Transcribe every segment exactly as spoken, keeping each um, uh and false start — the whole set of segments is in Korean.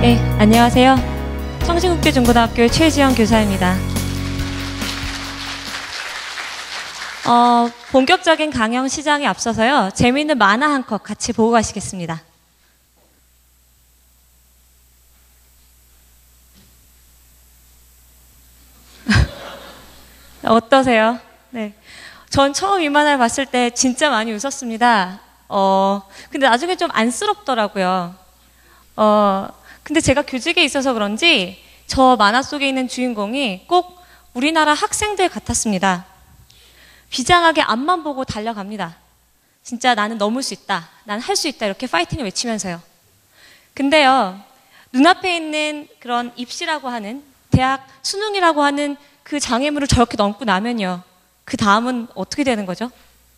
네, 안녕하세요. 청신국제중고등학교의 최지영 교사입니다. 어, 본격적인 강연 시작에 앞서서요, 재미있는 만화 한 컷 같이 보고 가시겠습니다. 어떠세요? 네. 전 처음 이 만화를 봤을 때 진짜 많이 웃었습니다. 어, 근데 나중에 좀 안쓰럽더라고요. 어, 근데 제가 교직에 있어서 그런지 저 만화 속에 있는 주인공이 꼭 우리나라 학생들 같았습니다. 비장하게 앞만 보고 달려갑니다. 진짜 나는 넘을 수 있다. 난 할 수 있다. 이렇게 파이팅을 외치면서요. 근데요, 눈앞에 있는 그런 입시라고 하는, 대학 수능이라고 하는 그 장애물을 저렇게 넘고 나면요, 그 다음은 어떻게 되는 거죠?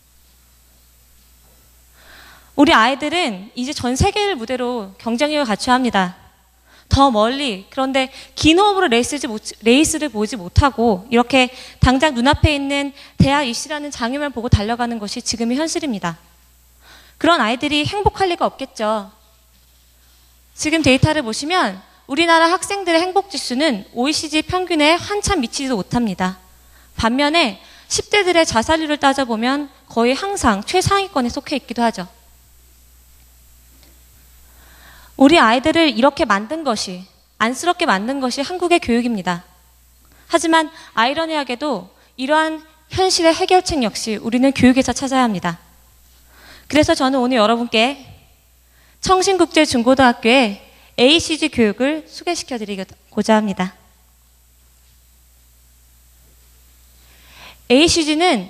우리 아이들은 이제 전 세계를 무대로 경쟁력을 갖춰야 합니다. 더 멀리, 그런데 긴 호흡으로 레이스를, 레이스를 보지 못하고 이렇게 당장 눈앞에 있는 대학 입시라는 장애물을 보고 달려가는 것이 지금의 현실입니다. 그런 아이들이 행복할 리가 없겠죠. 지금 데이터를 보시면 우리나라 학생들의 행복지수는 오이시디 평균에 한참 미치지도 못합니다. 반면에 십 대들의 자살률을 따져보면 거의 항상 최상위권에 속해 있기도 하죠. 우리 아이들을 이렇게 만든 것이, 안쓰럽게 만든 것이 한국의 교육입니다. 하지만 아이러니하게도 이러한 현실의 해결책 역시 우리는 교육에서 찾아야 합니다. 그래서 저는 오늘 여러분께 청신국제중고등학교의 에이씨지 교육을 소개시켜 드리고자 합니다. 에이씨지는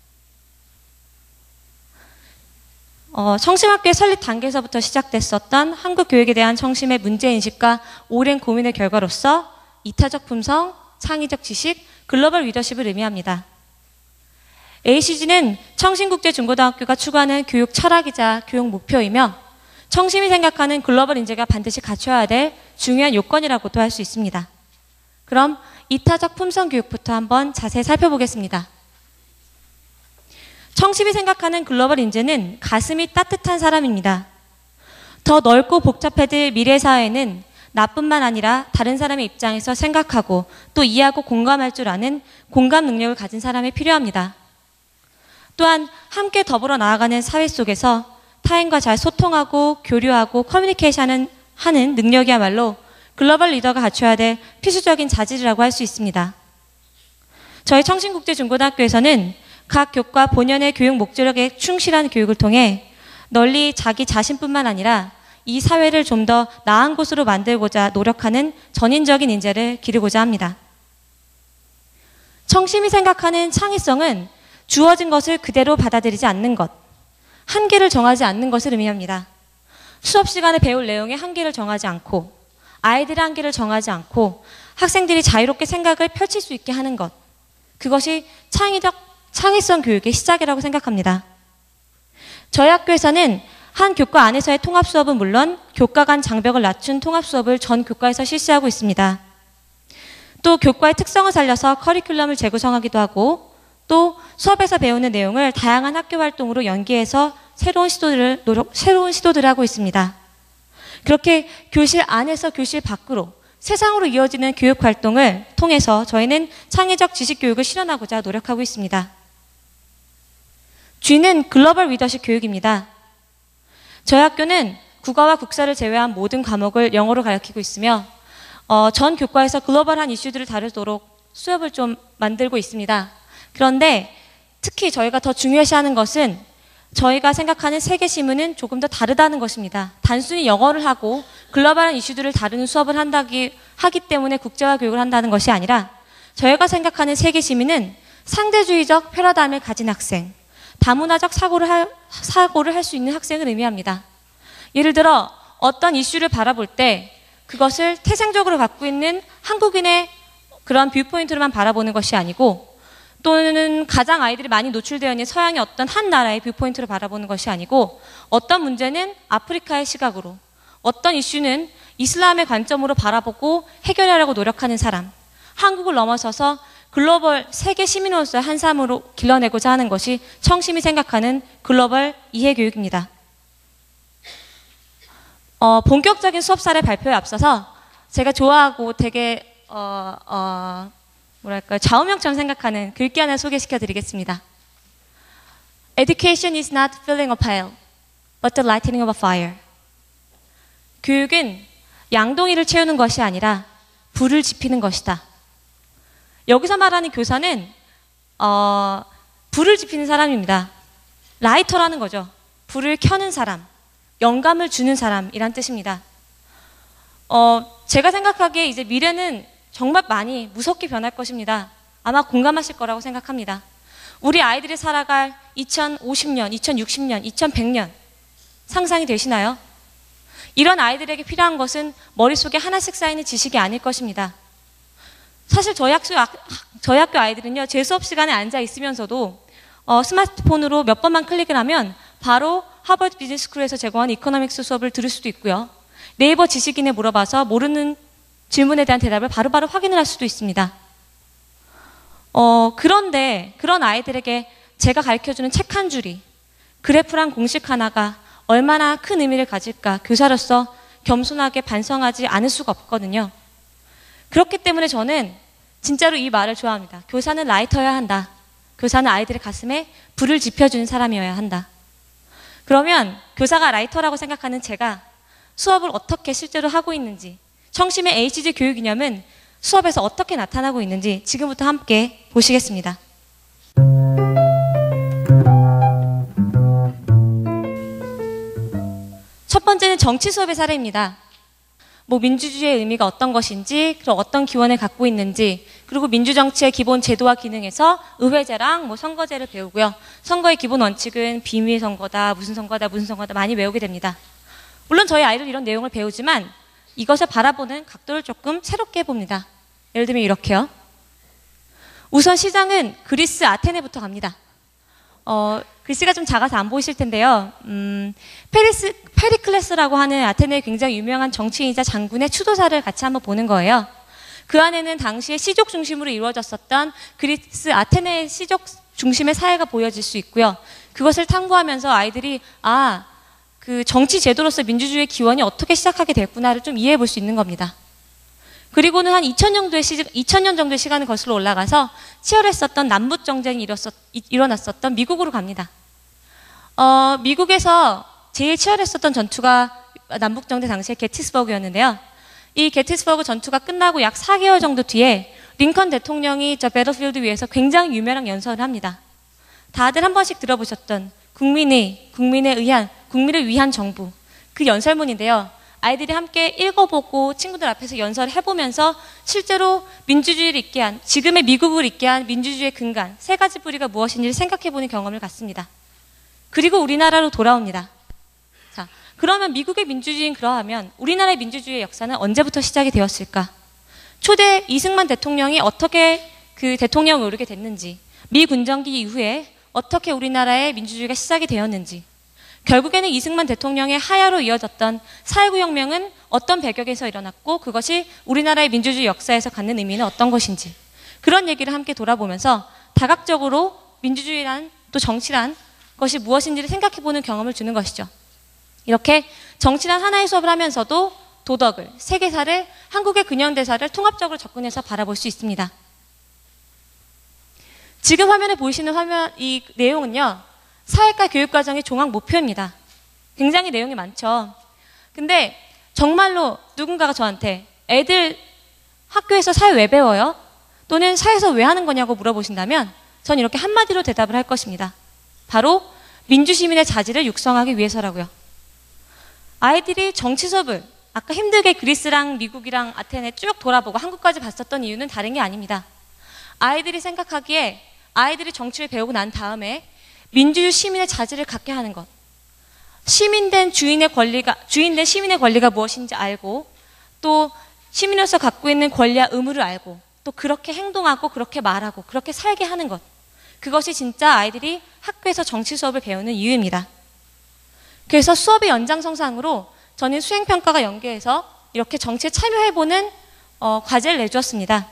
어, 청심학교의 설립 단계에서부터 시작됐었던 한국 교육에 대한 청심의 문제인식과 오랜 고민의 결과로서 이타적 품성, 창의적 지식, 글로벌 리더십을 의미합니다. 에이씨지는 청신국제중고등학교가 추구하는 교육 철학이자 교육 목표이며 청심이 생각하는 글로벌 인재가 반드시 갖춰야 될 중요한 요건이라고도 할 수 있습니다. 그럼 이타적 품성 교육부터 한번 자세히 살펴보겠습니다. 청심이 생각하는 글로벌 인재는 가슴이 따뜻한 사람입니다. 더 넓고 복잡해질 미래 사회는 나뿐만 아니라 다른 사람의 입장에서 생각하고 또 이해하고 공감할 줄 아는 공감 능력을 가진 사람이 필요합니다. 또한 함께 더불어 나아가는 사회 속에서 타인과 잘 소통하고 교류하고 커뮤니케이션하는 하는 능력이야말로 글로벌 리더가 갖춰야 될 필수적인 자질이라고 할 수 있습니다. 저희 청신국제중고등학교에서는 각 교과 본연의 교육 목적에 충실한 교육을 통해 널리 자기 자신뿐만 아니라 이 사회를 좀 더 나은 곳으로 만들고자 노력하는 전인적인 인재를 기르고자 합니다. 청심이 생각하는 창의성은 주어진 것을 그대로 받아들이지 않는 것, 한계를 정하지 않는 것을 의미합니다. 수업 시간에 배울 내용에 한계를 정하지 않고 아이들의 한계를 정하지 않고 학생들이 자유롭게 생각을 펼칠 수 있게 하는 것, 그것이 창의적 창의성 교육의 시작이라고 생각합니다. 저희 학교에서는 한 교과 안에서의 통합 수업은 물론 교과 간 장벽을 낮춘 통합 수업을 전 교과에서 실시하고 있습니다. 또 교과의 특성을 살려서 커리큘럼을 재구성하기도 하고 또 수업에서 배우는 내용을 다양한 학교 활동으로 연계해서 새로운 시도들을 노력, 새로운 시도들을 하고 있습니다. 그렇게 교실 안에서 교실 밖으로 세상으로 이어지는 교육 활동을 통해서 저희는 창의적 지식 교육을 실현하고자 노력하고 있습니다. G는 글로벌 리더십 교육입니다. 저희 학교는 국어와 국사를 제외한 모든 과목을 영어로 가르치고 있으며 어, 전 교과에서 글로벌한 이슈들을 다루도록 수업을 좀 만들고 있습니다. 그런데 특히 저희가 더 중요시하는 것은 저희가 생각하는 세계 신문은 조금 더 다르다는 것입니다. 단순히 영어를 하고 글로벌한 이슈들을 다루는 수업을 한다기, 하기 때문에 국제화 교육을 한다는 것이 아니라 저희가 생각하는 세계 시민은 상대주의적 패러다임을 가진 학생, 다문화적 사고를 할, 사고를 할 수 있는 학생을 의미합니다. 예를 들어 어떤 이슈를 바라볼 때 그것을 태생적으로 갖고 있는 한국인의 그런 뷰포인트로만 바라보는 것이 아니고 또는 가장 아이들이 많이 노출되어 있는 서양의 어떤 한 나라의 뷰포인트로 바라보는 것이 아니고 어떤 문제는 아프리카의 시각으로 어떤 이슈는 이슬람의 관점으로 바라보고 해결하려고 노력하는 사람, 한국을 넘어서서 글로벌 세계 시민으로서의 한 삶으로 길러내고자 하는 것이 청심이 생각하는 글로벌 이해교육입니다. 어, 본격적인 수업사를 발표에 앞서서 제가 좋아하고 되게 어, 어, 뭐랄까요, 좌우명처럼 생각하는 글귀 하나 소개시켜 드리겠습니다. Education is not filling a pail, but the lighting of a fire. 교육은 양동이를 채우는 것이 아니라 불을 지피는 것이다. 여기서 말하는 교사는 어, 불을 지피는 사람입니다. 라이터라는 거죠. 불을 켜는 사람, 영감을 주는 사람이란 뜻입니다. 어, 제가 생각하기에 이제 미래는 정말 많이 무섭게 변할 것입니다. 아마 공감하실 거라고 생각합니다. 우리 아이들이 살아갈 이천오십 년, 이천육십 년, 이천백 년 상상이 되시나요? 이런 아이들에게 필요한 것은 머릿속에 하나씩 쌓이는 지식이 아닐 것입니다. 사실 저희 학교, 저희 학교 아이들은요, 제 수업 시간에 앉아 있으면서도 어, 스마트폰으로 몇 번만 클릭을 하면 바로 하버드 비즈니스 스쿨에서 제공한 이코노믹스 수업을 들을 수도 있고요. 네이버 지식인에 물어봐서 모르는 질문에 대한 대답을 바로바로 확인을 할 수도 있습니다. 어, 그런데 그런 아이들에게 제가 가르쳐주는 책 한 줄이, 그래프랑 공식 하나가 얼마나 큰 의미를 가질까 교사로서 겸손하게 반성하지 않을 수가 없거든요. 그렇기 때문에 저는 진짜로 이 말을 좋아합니다. 교사는 라이터여야 한다. 교사는 아이들의 가슴에 불을 지펴주는 사람이어야 한다. 그러면 교사가 라이터라고 생각하는 제가 수업을 어떻게 실제로 하고 있는지, 청심의 에이치지 교육 이념은 수업에서 어떻게 나타나고 있는지 지금부터 함께 보시겠습니다. 첫 번째는 정치 수업의 사례입니다. 뭐 민주주의의 의미가 어떤 것인지, 그리고 어떤 기원을 갖고 있는지, 그리고 민주정치의 기본 제도와 기능에서 의회제랑 뭐 선거제를 배우고요. 선거의 기본 원칙은 비밀 선거다, 무슨 선거다, 무슨 선거다 많이 외우게 됩니다. 물론 저희 아이들 이런 내용을 배우지만 이것을 바라보는 각도를 조금 새롭게 해봅니다. 예를 들면 이렇게요. 우선 시장은 그리스 아테네부터 갑니다. 어, 글씨가 좀 작아서 안 보이실 텐데요. 음, 페리스, 페리클레스라고 하는 아테네의 굉장히 유명한 정치인이자 장군의 추도사를 같이 한번 보는 거예요. 그 안에는 당시에 시족 중심으로 이루어졌었던 그리스 아테네의 시족 중심의 사회가 보여질 수 있고요. 그것을 탐구하면서 아이들이 아, 그 정치 제도로서 민주주의의 기원이 어떻게 시작하게 됐구나를 좀 이해해 볼 수 있는 겁니다. 그리고는 한 이천 년도의 시, 이천 년 정도의 시간을 거슬러 올라가서 치열했었던 남북 정쟁이 일었었, 일어났었던 미국으로 갑니다. 어, 미국에서 제일 치열했었던 전투가 남북 정대 당시에 게티스버그였는데요. 이 게티스버그 전투가 끝나고 약 사 개월 정도 뒤에 링컨 대통령이 저 배틀필드 위에서 굉장히 유명한 연설을 합니다. 다들 한 번씩 들어보셨던 국민의, 국민에 의한, 국민을 위한 정부, 그 연설문인데요. 아이들이 함께 읽어보고 친구들 앞에서 연설을 해보면서 실제로 민주주의를 있게 한, 지금의 미국을 있게 한 민주주의의 근간, 세 가지 뿌리가 무엇인지를 생각해보는 경험을 갖습니다. 그리고 우리나라로 돌아옵니다. 자, 그러면 미국의 민주주의는 그러하면 우리나라의 민주주의의 역사는 언제부터 시작이 되었을까? 초대 이승만 대통령이 어떻게 그 대통령을 오르게 됐는지, 미 군정기 이후에 어떻게 우리나라의 민주주의가 시작이 되었는지, 결국에는 이승만 대통령의 하야로 이어졌던 사일구 혁명은 어떤 배경에서 일어났고 그것이 우리나라의 민주주의 역사에서 갖는 의미는 어떤 것인지, 그런 얘기를 함께 돌아보면서 다각적으로 민주주의란 또 정치란 것이 무엇인지를 생각해보는 경험을 주는 것이죠. 이렇게 정치란 하나의 수업을 하면서도 도덕을, 세계사를, 한국의 근현대사를 통합적으로 접근해서 바라볼 수 있습니다. 지금 화면에 보이시는 화면, 이 내용은요, 사회과 교육과정의 종합 목표입니다. 굉장히 내용이 많죠. 근데 정말로 누군가가 저한테 애들 학교에서 사회 왜 배워요? 또는 사회에서 왜 하는 거냐고 물어보신다면 전 이렇게 한마디로 대답을 할 것입니다. 바로 민주시민의 자질을 육성하기 위해서라고요. 아이들이 정치 수업을 아까 힘들게 그리스랑 미국이랑 아테네 쭉 돌아보고 한국까지 봤었던 이유는 다른 게 아닙니다. 아이들이 생각하기에 아이들이 정치를 배우고 난 다음에 민주주의 시민의 자질을 갖게 하는 것, 시민된 주인의 권리가, 주인된 시민의 권리가 무엇인지 알고, 또 시민으로서 갖고 있는 권리와 의무를 알고, 또 그렇게 행동하고 그렇게 말하고 그렇게 살게 하는 것, 그것이 진짜 아이들이 학교에서 정치 수업을 배우는 이유입니다. 그래서 수업의 연장선상으로 저는 수행평가가 연계해서 이렇게 정치에 참여해보는 어, 과제를 내주었습니다.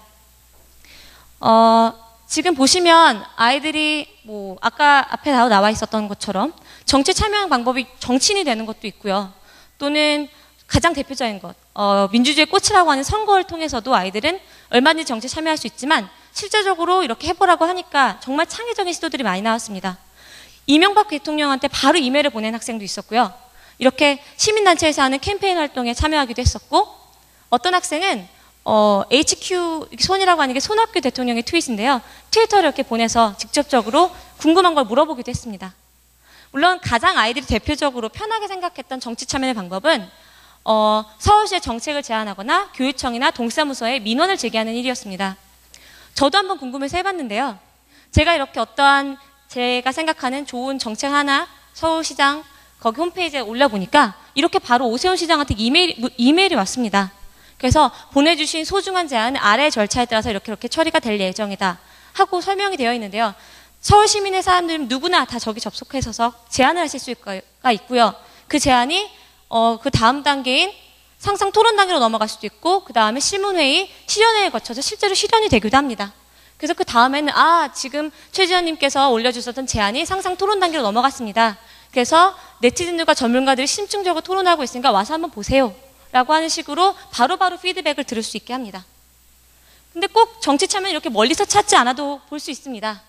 어, 지금 보시면 아이들이 뭐 아까 앞에 나와 있었던 것처럼 정치 참여하는 방법이 정치인이 되는 것도 있고요. 또는 가장 대표적인 것, 어, 민주주의 꽃이라고 하는 선거를 통해서도 아이들은 얼마든지 정치에 참여할 수 있지만 실제적으로 이렇게 해보라고 하니까 정말 창의적인 시도들이 많이 나왔습니다. 이명박 대통령한테 바로 이메일을 보낸 학생도 있었고요. 이렇게 시민단체에서 하는 캠페인 활동에 참여하기도 했었고, 어떤 학생은 어, 에이치큐, 손이라고 하는 게 손학규 대통령의 트윗인데요. 트위터를 이렇게 보내서 직접적으로 궁금한 걸 물어보기도 했습니다. 물론 가장 아이들이 대표적으로 편하게 생각했던 정치 참여의 방법은 어, 서울시의 정책을 제안하거나 교육청이나 동사무소에 민원을 제기하는 일이었습니다. 저도 한번 궁금해서 해봤는데요. 제가 이렇게 어떠한 제가 생각하는 좋은 정책 하나 서울시장 거기 홈페이지에 올려보니까 이렇게 바로 오세훈 시장한테 이메일, 이메일이 왔습니다. 그래서 보내주신 소중한 제안은 아래 절차에 따라서 이렇게 이렇게 처리가 될 예정이다 하고 설명이 되어 있는데요. 서울 시민의 사람들은 누구나 다 저기 접속해서 제안을 하실 수가 있고요. 그 제안이 어, 그 다음 단계인 상상 토론 단계로 넘어갈 수도 있고, 그 다음에 실문회의, 실현회의에 거쳐서 실제로 실현이 되기도 합니다. 그래서 그 다음에는 아, 지금 최지현님께서 올려주셨던 제안이 상상 토론 단계로 넘어갔습니다. 그래서 네티즌들과 전문가들이 심층적으로 토론하고 있으니까 와서 한번 보세요 라고 하는 식으로 바로바로 바로 피드백을 들을 수 있게 합니다. 근데 꼭 정치 참여는 이렇게 멀리서 찾지 않아도 볼 수 있습니다.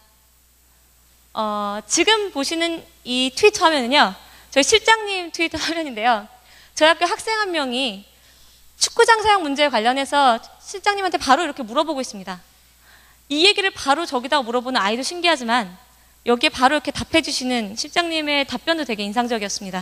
어, 지금 보시는 이 트위터 화면은요, 저희 실장님 트위터 화면인데요. 저희 학교 학생 한 명이 축구장 사용 문제에 관련해서 실장님한테 바로 이렇게 물어보고 있습니다. 이 얘기를 바로 저기다가 물어보는 아이도 신기하지만 여기에 바로 이렇게 답해 주시는 실장님의 답변도 되게 인상적이었습니다.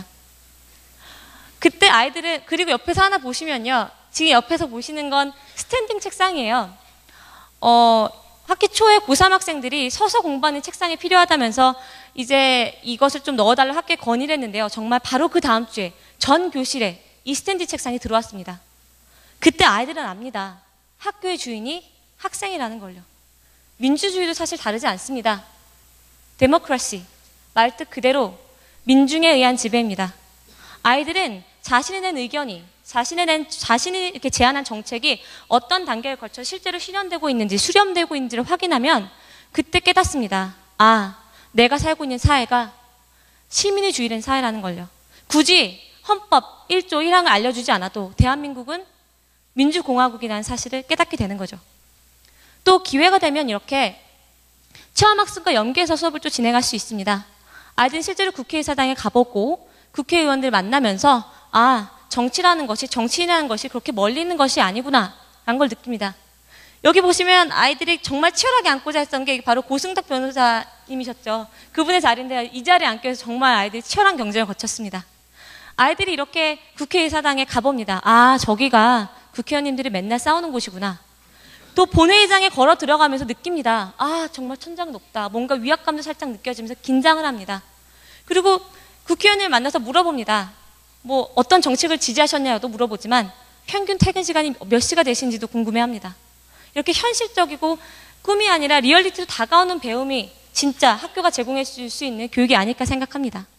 그때 아이들은, 그리고 옆에서 하나 보시면요. 지금 옆에서 보시는 건 스탠딩 책상이에요. 어, 학기 초에 고삼 학생들이 서서 공부하는 책상이 필요하다면서 이제 이것을 좀 넣어달라 학교에 건의를 했는데요. 정말 바로 그 다음 주에 전 교실에 이 스탠딩 책상이 들어왔습니다. 그때 아이들은 압니다. 학교의 주인이 학생이라는 걸요. 민주주의도 사실 다르지 않습니다. 데모크라시, 말뜻 그대로 민중에 의한 지배입니다. 아이들은 자신이 낸 의견이, 자신이 낸, 자신이 이렇게 제안한 정책이 어떤 단계를 거쳐 실제로 실현되고 있는지, 수렴되고 있는지를 확인하면 그때 깨닫습니다. 아, 내가 살고 있는 사회가 시민의 주의된 사회라는 걸요. 굳이 헌법 일 조 일 항을 알려주지 않아도 대한민국은 민주공화국이라는 사실을 깨닫게 되는 거죠. 또 기회가 되면 이렇게 체험학습과 연계해서 수업을 또 진행할 수 있습니다. 아이들은 실제로 국회의사당에 가보고 국회의원들 만나면서 아, 정치라는 것이, 정치인이라는 것이 그렇게 멀리 있는 것이 아니구나 라는 걸 느낍니다. 여기 보시면 아이들이 정말 치열하게 앉고자 했던 게 바로 고승덕 변호사님이셨죠. 그분의 자리인데 이 자리에 앉기 위해서 정말 아이들이 치열한 경쟁을 거쳤습니다. 아이들이 이렇게 국회의사당에 가봅니다. 아, 저기가 국회의원님들이 맨날 싸우는 곳이구나. 또 본회의장에 걸어 들어가면서 느낍니다. 아, 정말 천장 높다. 뭔가 위압감도 살짝 느껴지면서 긴장을 합니다. 그리고 국회의원을 만나서 물어봅니다. 뭐 어떤 정책을 지지하셨냐도 물어보지만 평균 퇴근 시간이 몇 시가 되신지도 궁금해합니다. 이렇게 현실적이고 꿈이 아니라 리얼리티로 다가오는 배움이 진짜 학교가 제공해 줄 수 있는 교육이 아닐까 생각합니다.